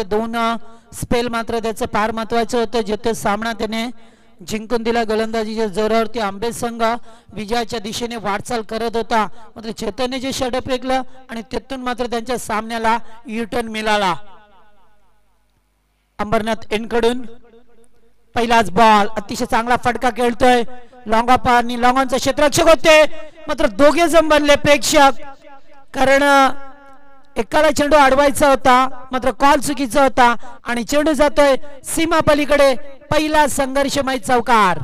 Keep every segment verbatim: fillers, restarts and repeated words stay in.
ते दोन स्पेल मात्र त्याचं फार महत्वाचं होतं, जिथे सामना त्याने जिंकून दिला गोलंदाजीच्या जोरावरती आंबे संघ विजयाच्या दिशेने वाटचाल करत होता. मात्र चेतनने जे षटक फेकलं आणि तिथून मात्र त्यांच्या सामन्याला युटर्न मिळाला. अंबरनाथ एनकडून पहिलाच बॉल, अतिशय चांगला फटका खेळतोय लॉंगा आणि लॉंगांचा क्षेत्ररक्षक होते, मात्र दोघे जण बनले प्रेक्षक, कारण एकाला चेंडू अडवायचा होता मात्र कॉल चुकीचा होता आणि चेंडू जातोय सीमा पलीकडे. पहिला संघर्षमय चौकार.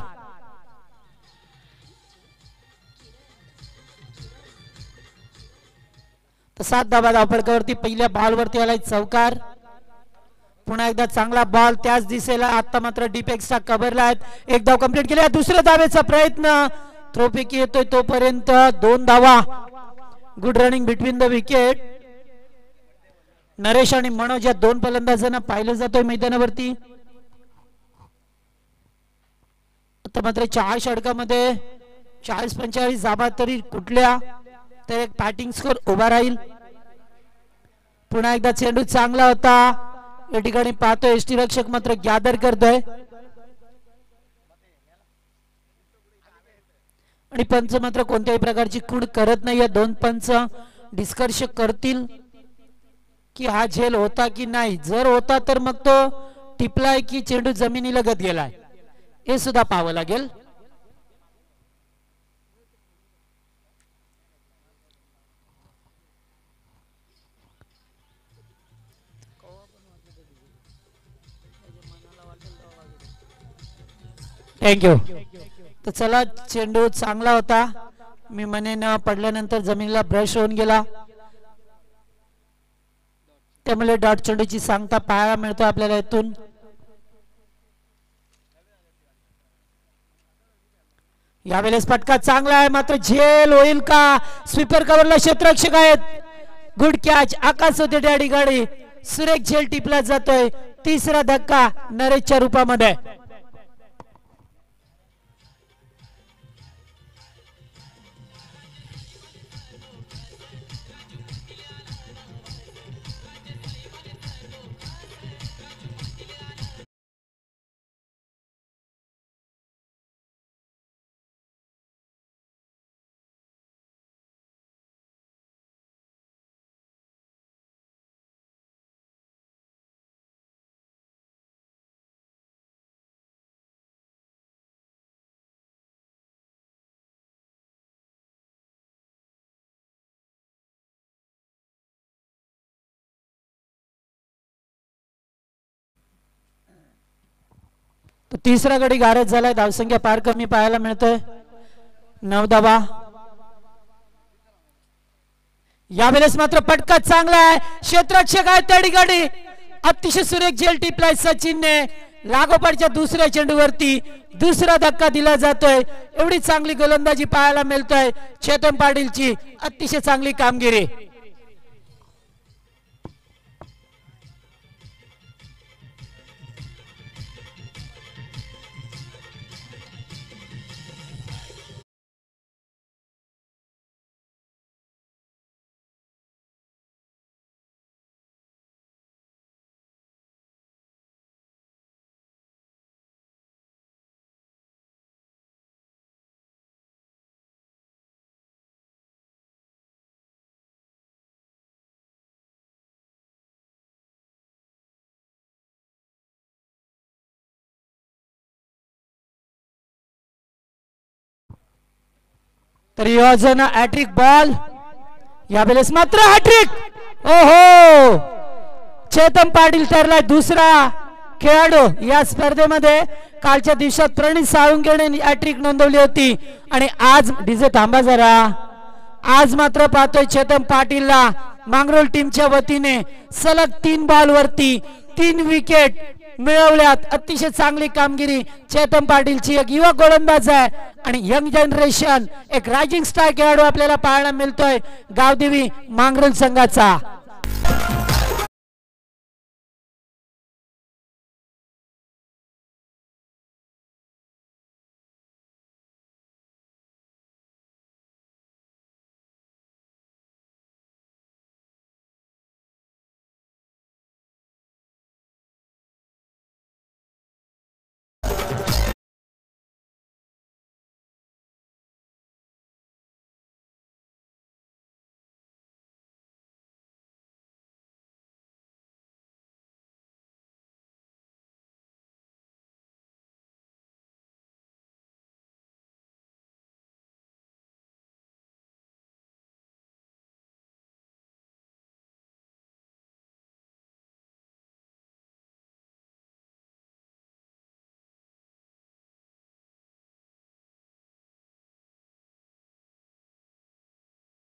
सात धावा धावफलकावरती पहिल्या बॉलवरती आलाय चौकार. पुन्हा एकदा चांगला बॉल त्याच दिशेला, आता मात्र डीप एक्स्ट्रा कव्हरला आहेत. एक धाव कंप्लीट केली. दुसऱ्या धावेचा प्रयत्न थ्रोपैकी येतोय तोपर्यंत दोन धावा. Good running between the wicket. Naresh आणि मनोज या दोन फलंदाजांना पाहिलं जातोय मैदानावरती. आता मात्र चार षटकामध्ये चाळीस पंचेचाळीस धावा तरी कुठल्या तर एक बॅटिंग स्कोर उभा राहील. पुन्हा एकदा चेंडू चांगला होता. या ठिकाणी पाहतोय एसटी रक्षक मात्र गॅदर करतोय आणि पंच मात्र कोणत्याही प्रकारची खूण करत नाहीये. दोन पंच डिस्कर्ष करतील की हा झेल होता की नाही. जर होता तर मग तो टिपलाय की चेंडू जमिनीला लगत गेलाय हे सुद्धा पाहावं लागेल. थँक्यू. तर चला, चेंडू चांगला होता. मी म्हणेन पडल्यानंतर जमिनीला ब्रश होऊन गेला, त्यामुळे डॉट चेंडूची सांगता पाहायला मिळतो आपल्याला इथून. यावेळेस फटका चांगला आहे, मात्र झेल होईल का? स्वीपर कव्हरला क्षेत्ररक्षक आहेत. Good catch. आकाश होते डॅडी गाडी. सुरेख झेल टिपला जातोय. तिसरा धक्का नरेशच्या रूपामध्ये. तिसरा गडी गारद झालाय. धावसंख्या फार कमी पाहायला मिळतोय. नऊ धावा. यावेळेस मात्र फटका चांगला आहे. क्षेत्ररक्षक आहे त्या ठिकाणी. अतिशय सुरेख झेल टिपलाय सचिनने. लागोपाठच्या दुसऱ्या चेंडूवरती दुसरा धक्का दिला जातोय. एवढी चांगली गोलंदाजी पाहायला मिळतोय चेतन पाटीलची. अतिशय चांगली कामगिरी. तर योजना हॅट्रिक बॉल. यावेळेस मात्र हॅट्रिक. ओहो, चेतन पाटील ठरलाय दुसरा खेळाडू या स्पर्धेमध्ये. कालच्या दिवसात प्रणित साळुंखेने हॅट्रिक नोंदवली होती आणि आज डीजे थांबा जरा. आज मात्र पाहतोय चेतन पाटीलला मांगरोळ टीमच्या वतीने सलग तीन बॉल वरती तीन विकेट मिळवल्यात. अतिशय चांगली कामगिरी चेतन पाटीलची. एक युवा गोलंदाज आहे आणि यंग जनरेशन एक रायझिंग स्टार खेळाडू आपल्याला पाहायला मिळतोय गावदेवी मांगरोळ संघाचा.